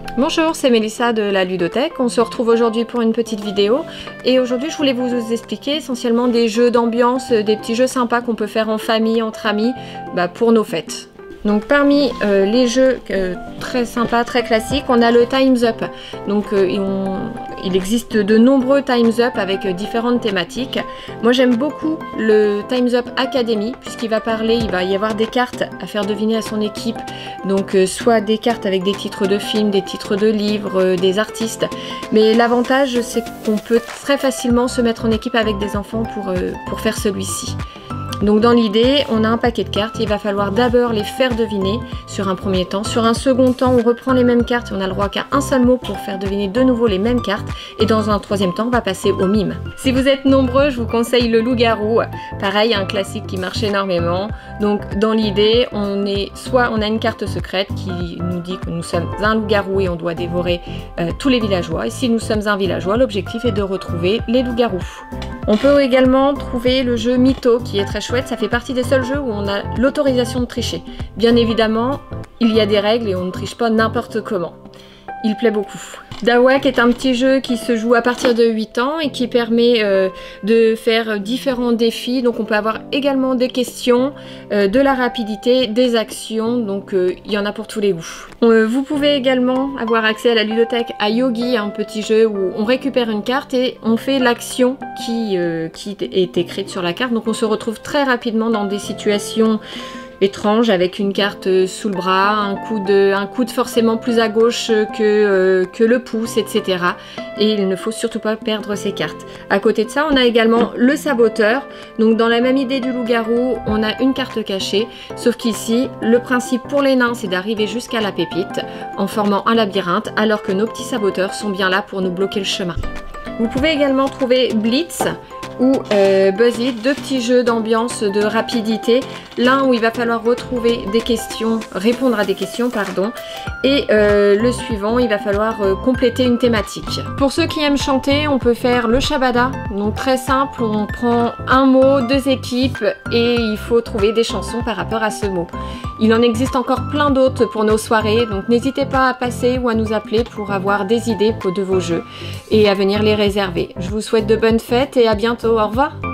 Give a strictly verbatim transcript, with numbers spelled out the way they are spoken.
Bonjour, c'est Mélissa de la Ludothèque. On se retrouve aujourd'hui pour une petite vidéo et aujourd'hui je voulais vous expliquer essentiellement des jeux d'ambiance, des petits jeux sympas qu'on peut faire en famille, entre amis, bah, pour nos fêtes. Donc parmi euh, les jeux euh, très sympas, très classiques, on a le Time's Up. Donc euh, on, il existe de nombreux Time's Up avec euh, différentes thématiques. Moi j'aime beaucoup le Time's Up Academy puisqu'il va parler, il va y avoir des cartes à faire deviner à son équipe. Donc euh, soit des cartes avec des titres de films, des titres de livres, euh, des artistes. Mais l'avantage c'est qu'on peut très facilement se mettre en équipe avec des enfants pour, euh, pour faire celui-ci. Donc dans l'idée, on a un paquet de cartes, il va falloir d'abord les faire deviner sur un premier temps. Sur un second temps, on reprend les mêmes cartes et on a le droit qu'à un seul mot pour faire deviner de nouveau les mêmes cartes. Et dans un troisième temps, on va passer au mime. Si vous êtes nombreux, je vous conseille le loup-garou. Pareil, un classique qui marche énormément. Donc dans l'idée, on est soit on a une carte secrète qui nous dit que nous sommes un loup-garou et on doit dévorer euh, tous les villageois. Et si nous sommes un villageois, l'objectif est de retrouver les loups-garous. On peut également trouver le jeu Mytho qui est très chouette, ça fait partie des seuls jeux où on a l'autorisation de tricher. Bien évidemment, il y a des règles et on ne triche pas n'importe comment. Il plaît beaucoup. Dawak est un petit jeu qui se joue à partir de huit ans et qui permet euh, de faire différents défis. Donc on peut avoir également des questions, euh, de la rapidité, des actions, donc euh, il y en a pour tous les goûts. Euh, vous pouvez également avoir accès à la ludothèque à Yogi, un petit jeu où on récupère une carte et on fait l'action qui, euh, qui est écrite sur la carte. Donc on se retrouve très rapidement dans des situations étrange avec une carte sous le bras, un coude, un coude forcément plus à gauche que, euh, que le pouce, et cetera. Et il ne faut surtout pas perdre ses cartes. À côté de ça, on a également le saboteur. Donc dans la même idée du loup-garou, on a une carte cachée, sauf qu'ici, le principe pour les nains, c'est d'arriver jusqu'à la pépite en formant un labyrinthe, alors que nos petits saboteurs sont bien là pour nous bloquer le chemin. Vous pouvez également trouver Blitz ou euh, Buzz It, deux petits jeux d'ambiance, de rapidité. L'un où il va falloir retrouver des questions, répondre à des questions, pardon. Et euh, le suivant, il va falloir euh, compléter une thématique. Pour ceux qui aiment chanter, on peut faire le Shabada. Donc très simple, on prend un mot, deux équipes et il faut trouver des chansons par rapport à ce mot. Il en existe encore plein d'autres pour nos soirées, donc n'hésitez pas à passer ou à nous appeler pour avoir des idées de vos jeux et à venir les réserver. Je vous souhaite de bonnes fêtes et à bientôt, au revoir!